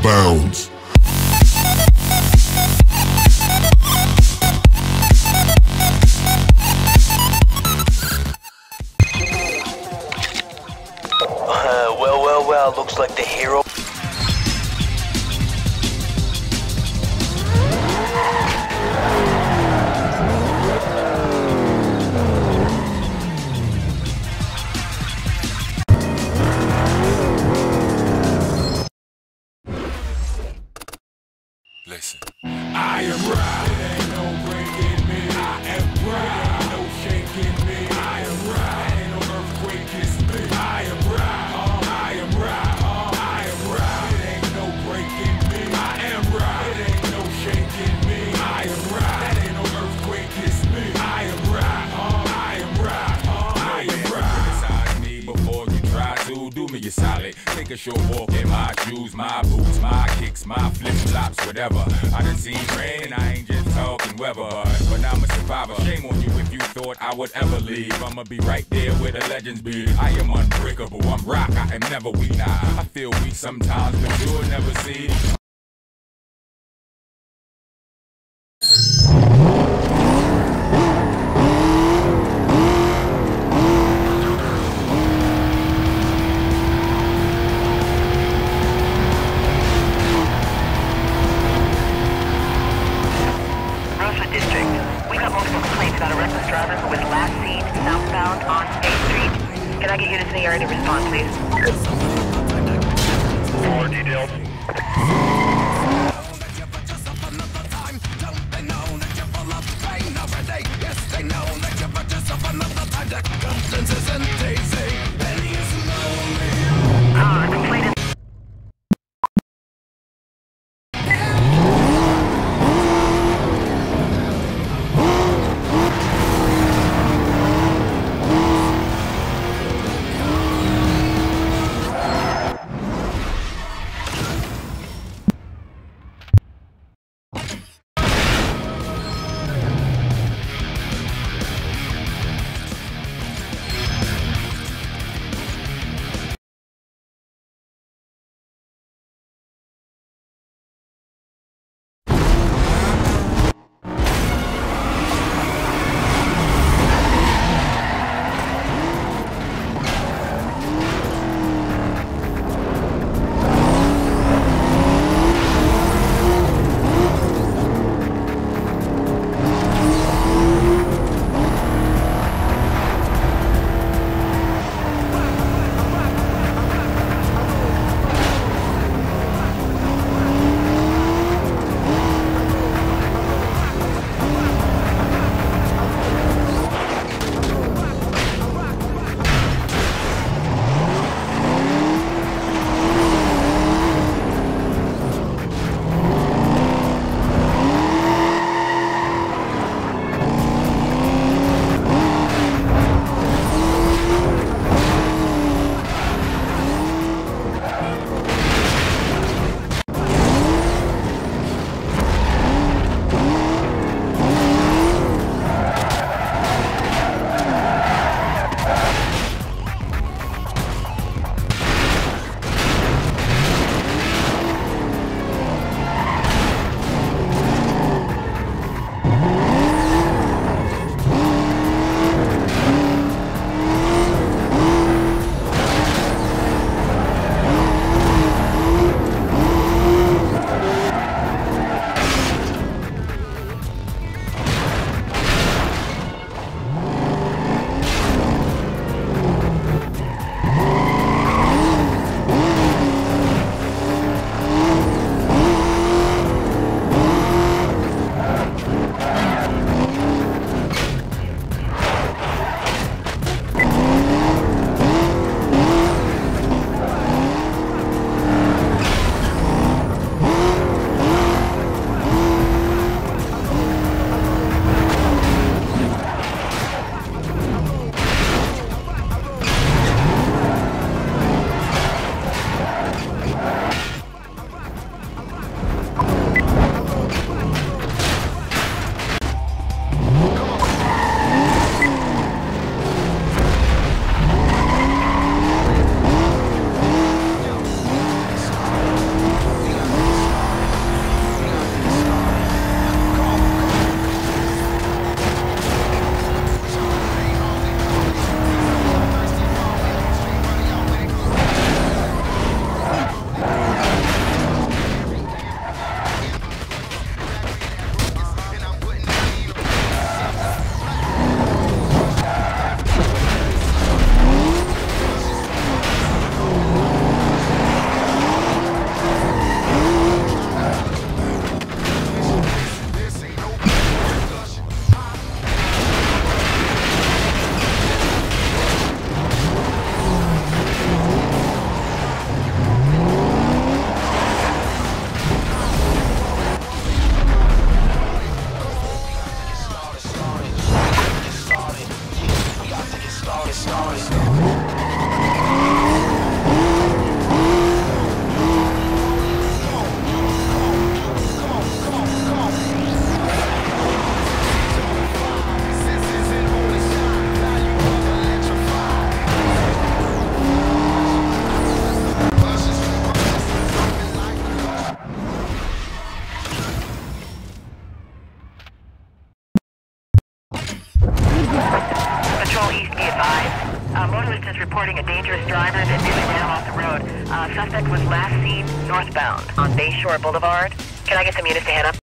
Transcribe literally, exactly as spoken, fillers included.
bounds. Uh, well, well, well, looks like the hero... Listen. I am right. It ain't no breaking me. I am right. Ain't no shaking me. I am right. Ain't no earthquake is me. I am right. Oh, I am right. Oh, I am right. It ain't no breaking me. I am right. It ain't no shaking me. I am right. That ain't no earthquake is me. I am right. Oh, I am right. Oh, I am right. Criticize me before you try to do me a solid. Take a short walk in my shoes, my boots, my kicks, my flip-flops, whatever. I done seen rain and I ain't just talking weather. But I'm a survivor. Shame on you if you thought I would ever leave. I'ma be right there where the legends be. I am unbreakable. I'm rock. I am never weak. Nah, I feel weak sometimes, but you'll never see. Can I get you to the area to respond, please? More details. Ah, completed. dispatch is reporting a dangerous driver that nearly ran off the road. Uh, suspect was last seen northbound on Bayshore Boulevard. Can I get some units to head up?